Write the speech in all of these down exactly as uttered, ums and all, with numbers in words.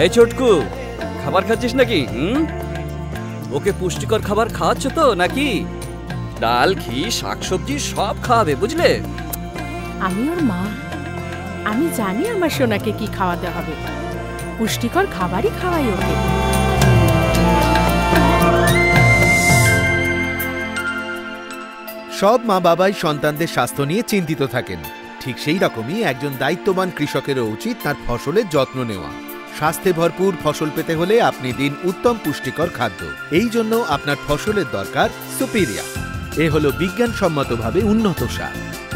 এই ছোটকু, খাবার খাচ্ছিস নাকি? হুম, ওকে পুষ্টিকর খাবার খাওয়াচ্ছ তো নাকি? ডাল, ঘি, শাকসবজি সব খাওয়াবে, বুঝলে? আমি ওর মা, আমি জানি আমার সোনাকে কি খাওয়াতে হবে। পুষ্টিকর খাবারই খাওয়াই ওকে। সব মা বাবাই সন্তানদের স্বাস্থ্য নিয়ে চিন্তিত থাকেন। ঠিক সেই রকমই একজন দায়িত্ববান কৃষকেরও উচিত তার ফসলের যত্ন নেওয়া। স্বাস্থ্যে ভরপুর ফসল পেতে হলে আপনি দিন উত্তম পুষ্টিকর খাদ্য। এই জন্য আপনার ফসলের দরকার সুপিরিয়া। এ হলো বিজ্ঞানসম্মতভাবে উন্নত সার।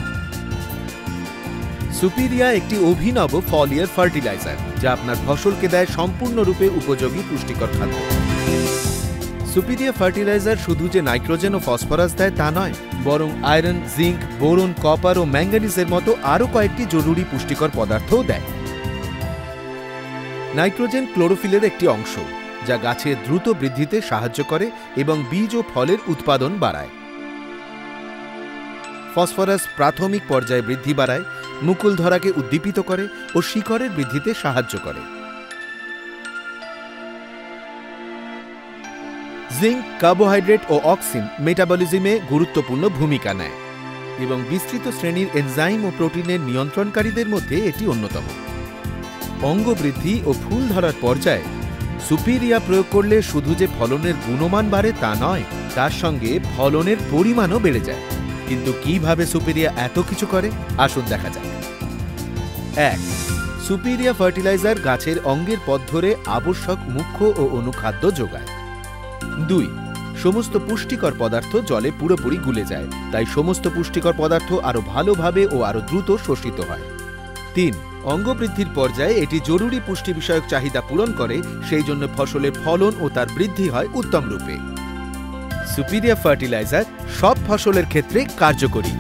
সুপিরিয়া একটি অভিনব ফলিয়ার ফার্টিলাইজার, যা আপনার ফসলকে দেয় সম্পূর্ণরূপে উপযোগী পুষ্টিকর খাদ্য। সুপিরিয়া ফার্টিলাইজার শুধু যে নাইট্রোজেন ও ফসফরাস দেয় তা নয়, বরং আয়রন, জিঙ্ক, বোরন, কপার ও ম্যাঙ্গানিজের মতো আরও কয়েকটি জরুরি পুষ্টিকর পদার্থও দেয়। নাইট্রোজেন ক্লোরোফিলের একটি অংশ, যা গাছের দ্রুত বৃদ্ধিতে সাহায্য করে এবং বীজ ও ফলের উৎপাদন বাড়ায়। ফসফরাস প্রাথমিক পর্যায়ে বৃদ্ধি বাড়ায়, মুকুল ধরাকে উদ্দীপিত করে ও শিকড়ের বৃদ্ধিতে সাহায্য করে। জিঙ্ক কার্বোহাইড্রেট ও অক্সিন মেটাবলিজমে গুরুত্বপূর্ণ ভূমিকা নেয় এবং বিস্তৃত শ্রেণীর এনজাইম ও প্রোটিনের নিয়ন্ত্রণকারীদের মধ্যে এটি অন্যতম। অঙ্গবৃদ্ধি ও ফুল ধরার পর্যায়ে সুপিরিয়া প্রয়োগ করলে শুধু যে ফলনের গুণমান বাড়ে তা নয়, তার সঙ্গে ফলনের পরিমাণও বেড়ে যায়। কিন্তু কিভাবে সুপিরিয়া এত কিছু করে, আসুন দেখা যাক। এক, সুপিরিয়া ফার্টিলাইজার গাছের অঙ্গের পথ ধরে আবশ্যক মুখ্য ও অনুখাদ্য যোগায়। দুই, সমস্ত পুষ্টিকর পদার্থ জলে পুরোপুরি গুলে যায়, তাই সমস্ত পুষ্টিকর পদার্থ আরো ভালোভাবে ও আরো দ্রুত শোষিত হয়। তিন, অঙ্গবৃদ্ধির পর্যায়ে এটি জরুরি পুষ্টি বিষয়ক চাহিদা পূরণ করে, সেই জন্য ফসলের ফলন ও তার বৃদ্ধি হয় উত্তম রূপে। সুপিরিয়া ফার্টিলাইজার সব ফসলের ক্ষেত্রে কার্যকরী।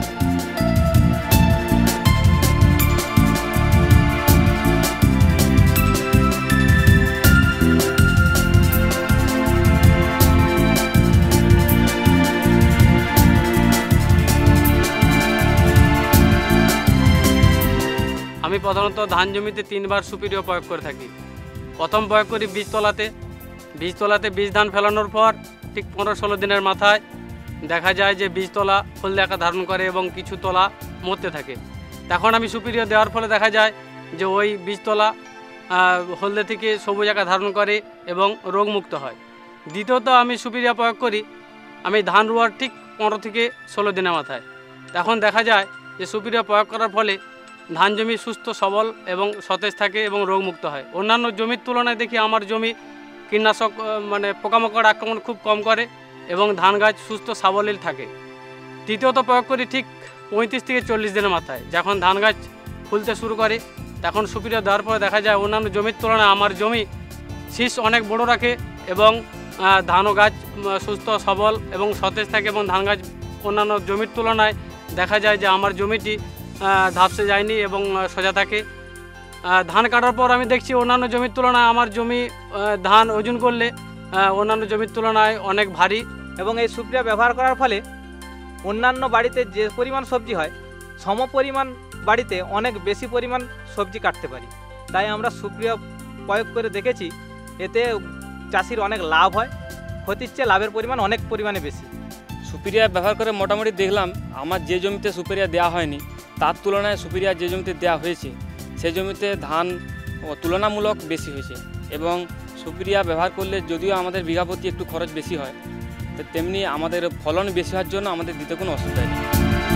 আমি প্রধানত ধান জমিতে তিনবার সুপিরিয়া প্রয়োগ করে থাকি। প্রথম প্রয়োগ করি বীজতলাতে। বীজতলাতে বীজ ধান ফেলানোর পর ঠিক পনেরো ষোলো দিনের মাথায় দেখা যায় যে বীজতলা হলদে আকার ধারণ করে এবং কিছু তলা মরতে থাকে। তখন আমি সুপিরিয়া দেওয়ার ফলে দেখা যায় যে ওই বীজতলা হলদে থেকে সবুজ আকার ধারণ করে এবং রোগমুক্ত হয়। দ্বিতীয়ত আমি সুপিরিয়া প্রয়োগ করি আমি ধান রোয়ার ঠিক পনেরো থেকে ষোলো দিনের মাথায়। তখন দেখা যায় যে সুপিরিয়া প্রয়োগ করার ফলে ধান জমি সুস্থ সবল এবং সতেজ থাকে এবং রোগমুক্ত হয়। অন্যান্য জমির তুলনায় দেখি আমার জমি কীটনাশক মানে পোকামাকড় আক্রমণ খুব কম করে এবং ধান গাছ সুস্থ সাবলীল থাকে। তৃতীয়ত প্রয়োগ করি ঠিক পঁয়ত্রিশ থেকে চল্লিশ দিনের মাথায়, যখন ধান গাছ ফুলতে শুরু করে তখন সুপিরিয়া দেওয়ার পরে দেখা যায় অন্যান্য জমির তুলনায় আমার জমি শীষ অনেক বড় রাখে এবং ধান গাছ সুস্থ সবল এবং সতেজ থাকে এবং ধান গাছ অন্যান্য জমির তুলনায় দেখা যায় যে আমার জমিটি ধাপসে যায়নি এবং সোজা থাকে। ধান কাটার পর আমি দেখছি অন্যান্য জমির তুলনায় আমার জমি ধান ওজন করলে অন্যান্য জমির তুলনায় অনেক ভারী। এবং এই সুপিরিয়া ব্যবহার করার ফলে অন্যান্য বাড়িতে যে পরিমাণ সবজি হয় সম পরিমাণ বাড়িতে অনেক বেশি পরিমাণ সবজি কাটতে পারি। তাই আমরা সুপিরিয়া প্রয়োগ করে দেখেছি, এতে চাষির অনেক লাভ হয়, ক্ষতির চেয়ে লাভের পরিমাণ অনেক পরিমাণে বেশি। সুপিরিয়া ব্যবহার করে মোটামুটি দেখলাম আমার যে জমিতে সুপিরিয়া দেওয়া হয়নি তার তুলনায় সুপিরিয়া যে জমিতে দেওয়া হয়েছে সেই জমিতে ধান তুলনামূলক বেশি হয়েছে এবং সুপিরিয়া ব্যবহার করলে যদিও আমাদের বিঘা প্রতি একটু খরচ বেশি হয়, তেমনি আমাদের ফলন বেশি হওয়ার জন্য আমাদের দিতে কোনো অসুবিধা নেই।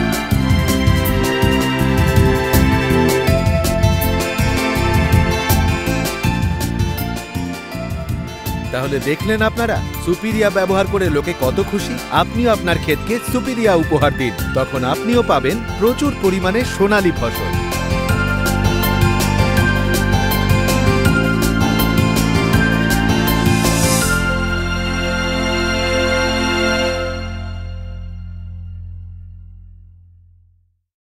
তাহলে দেখলেন আপনারা সুপিরিয়া ব্যবহার করে লোকে কত খুশি। আপনিও আপনার ক্ষেতকে সুপিরিয়া উপহার দিন, তখন আপনিও পাবেন প্রচুর পরিমাণে সোনালী ফসল।